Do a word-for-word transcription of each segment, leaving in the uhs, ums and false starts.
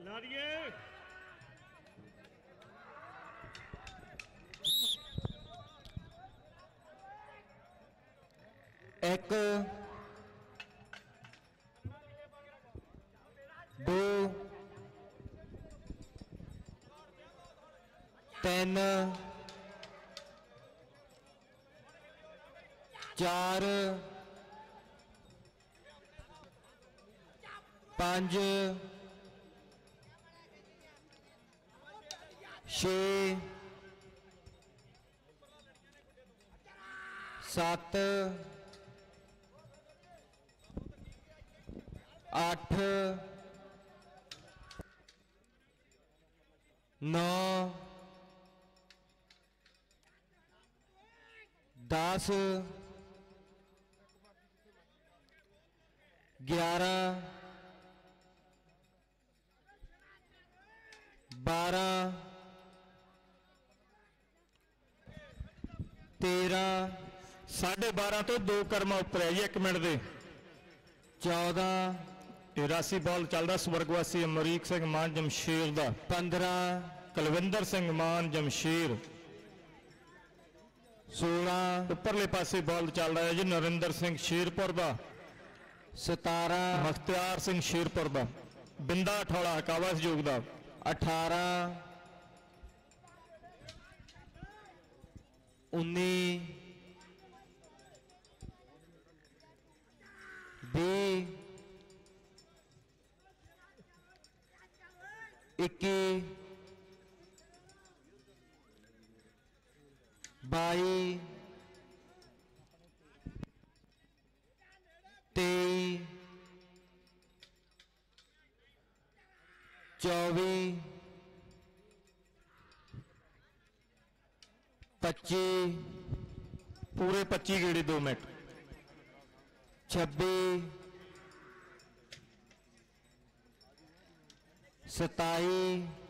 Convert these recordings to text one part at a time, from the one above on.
एक दो तीन चार पांच छे सत्त अठ नौ दस ग्यारह बारह तेरह साढ़े बारह तो दो कर्मा उपर है जी एक मिनट दे चौदह तिरासी बॉल चलता स्वर्गवासी अमरीक सिंह मान जमशेर का पंद्रह कुलविंदर सिंह मान जमशेर सोलह उपरले पासे बॉल चल रहा है जी नरिंदर सिंह शेरपुर का सतारह मुख्तियार सिंह शेरपुर का बिंदा ठौला कावा सहयोग का अठारह उन्नी बीस इक्की बाई तेई चौबीस पच्ची पूरे पच्ची गेड़े दो मिनट छब्बी सताई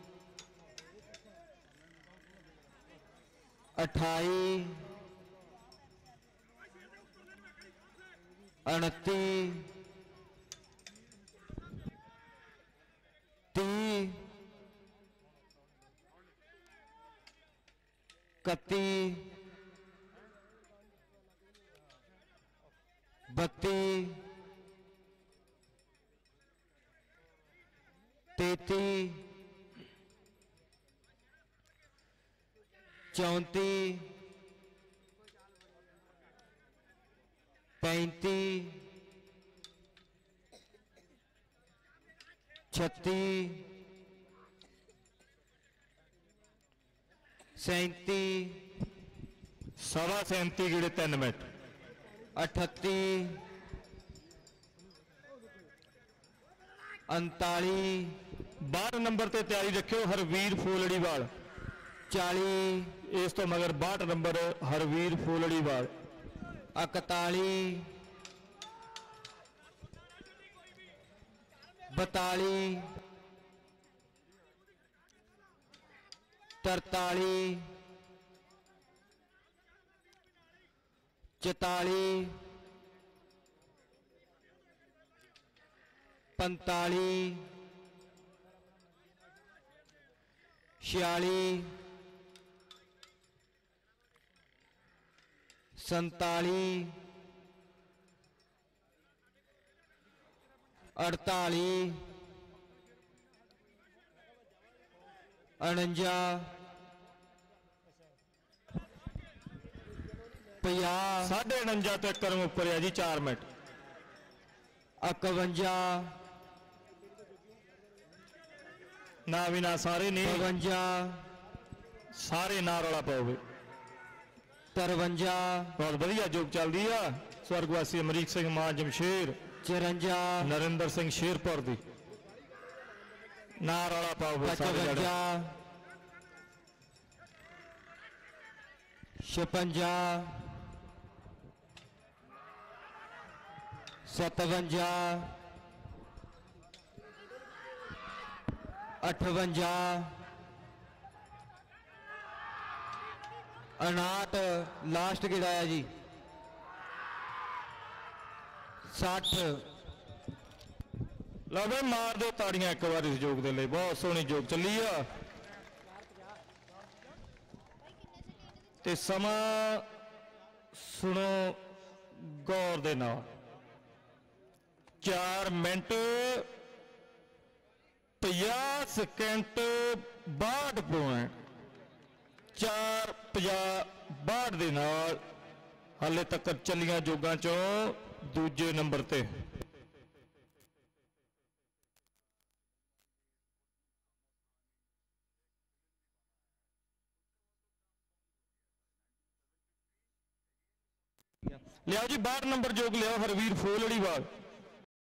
अठाई उनती तीस इकती बत्ती तेती चौंती पैंती छत्ती सैंती सवा सैंती गेड़े तीन मिनट अठत्ती उनताली बारह नंबर ते तैयारी रखियो हरवीर फूलड़ीवाल चाली इस तो मगर बाहठ नंबर हरवीर फूलड़ीवाल इकताली बताली तरताली चौताली पंताली छियाली संताली अड़ताली उनंजा पचास साढ़े उनंजा तो कर्म उपर है जी चार मिनट इकवंजा ना भी ना सारे नहीं बवंजा सारे ना रौला पाओगे तरवंजा बहुत बढ़िया जोग चलती है स्वर्गवासी अमरीक सिंह मान जमशेर चरंजा नरिंदर सिंह शेरपुर दी ना रौला पाओगे पचवंजा छपंजा सतवंजा अठवंजा उनाहठ लास्ट गिराया जी साठ लो बे मार दो ताड़ियां एक बार इस जोग दे लिए, बहुत सोहनी जोग चली आ। ते समा सुनो गौर दे नाल, चार मिनट पचास सेकंड बाहठ पॉइंट, चार पचास बाहठ दे नाल हाले तक चलियां जोगां चों दूजे नंबर ते। लिया जी बाहठ नंबर जोग लिया हरवीर फूलड़ीवाल।